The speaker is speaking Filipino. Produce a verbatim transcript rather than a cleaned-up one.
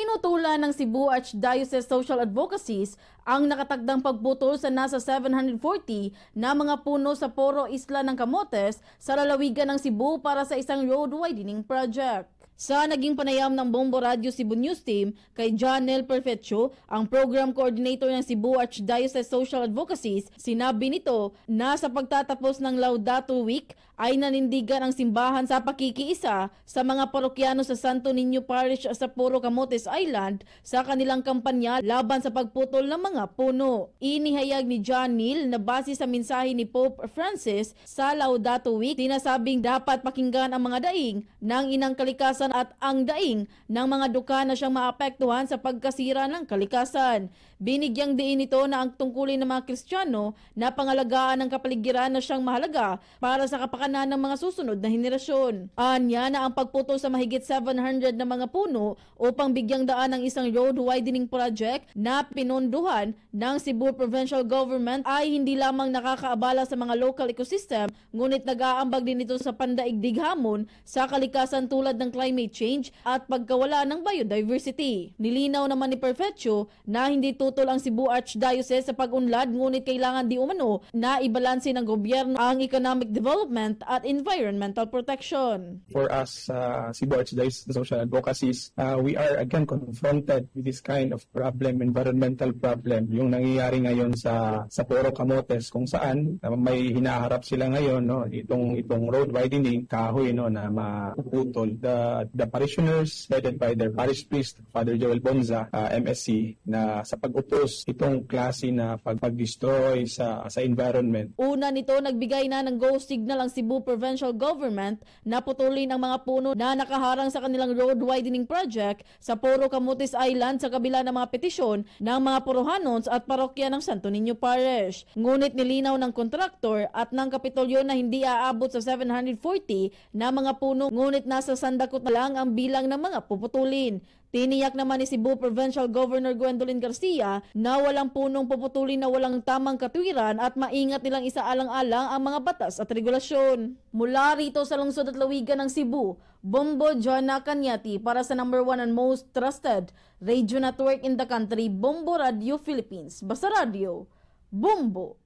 Pinutulan ng Cebu Archdiocese Social Advocacies ang nakatagdang pagputol sa nasa seven hundred forty na mga puno sa Poro Isla ng Camotes sa lalawigan ng Cebu para sa isang road widening project. Sa naging panayam ng Bombo Radio Cebu News Team kay Janel Perfeccio, ang Program Coordinator ng Cebu Archdiocese Social Advocacies, sinabi nito na sa pagtatapos ng Laudato Week ay nanindigan ang simbahan sa pakikiisa sa mga parokyano sa Santo Niño Parish sa Poro Camotes Island sa kanilang kampanya laban sa pagputol ng mga puno. Inihayag ni Janel na base sa mensahe ni Pope Francis sa Laudato Week, sinasabing dapat pakinggan ang mga daing ng inang kalikasan at ang daing ng mga duka na siyang maapektuhan sa pagkasira ng kalikasan. Binigyang diin ito na ang tungkulin ng mga Kristiyano na pangalagaan ng kapaligiran na siyang mahalaga para sa kapakanan ng mga susunod na henerasyon. Anya na ang pagputol sa mahigit seven hundred na mga puno upang bigyang daan ng isang road widening project na pinondohan ng Cebu Provincial Government ay hindi lamang nakakaabala sa mga local ecosystem, ngunit nag-aambag din ito sa pandaigdig hamon sa kalikasan tulad ng climate change at pagkawala ng biodiversity. Nilinaw naman ni Perfeccio na hindi tutol ang Cebu Archdiocese sa pag-unlad, ngunit kailangan di umano na ibalanse ng gobyerno ang economic development at environmental protection. For us, uh, Cebu Archdiocese Social Advocacies, uh, we are again confronted with this kind of problem, environmental problem, yung nangyayari ngayon sa sa Poro Camotes, kung saan uh, may hinaharap sila ngayon, no, itong itong road widening, kahoy, no, na mapuputol. The the parishioners headed by their parish priest, Father Joel Bonza, uh, M S C, na sa pag-upos itong klase na pag-destroy sa sa environment. Una nito, nagbigay na ng go signal ang Cebu Provincial Government na putulin ang mga puno na nakaharang sa kanilang road widening project sa Poro Camotes Island sa kabila ng mga petisyon ng mga Porohanons at parokya ng Santo Niño Parish. Ngunit nilinaw ng kontraktor at ng Kapitolyo na hindi aabot sa seven hundred forty na mga puno, ngunit nasa sandakot na lang ang bilang ng mga puputulin. Tiniyak naman ni Cebu Provincial Governor Gwendolyn Garcia na walang punong puputulin na walang tamang katwiran at maingat nilang isaalang-alang ang mga batas at regulasyon. Mula rito sa lungsod at lawigan ng Cebu, Bombo Joanna Cañati para sa number one and most trusted radio network in the country, Bombo Radio Philippines. Basta Radio, Bombo!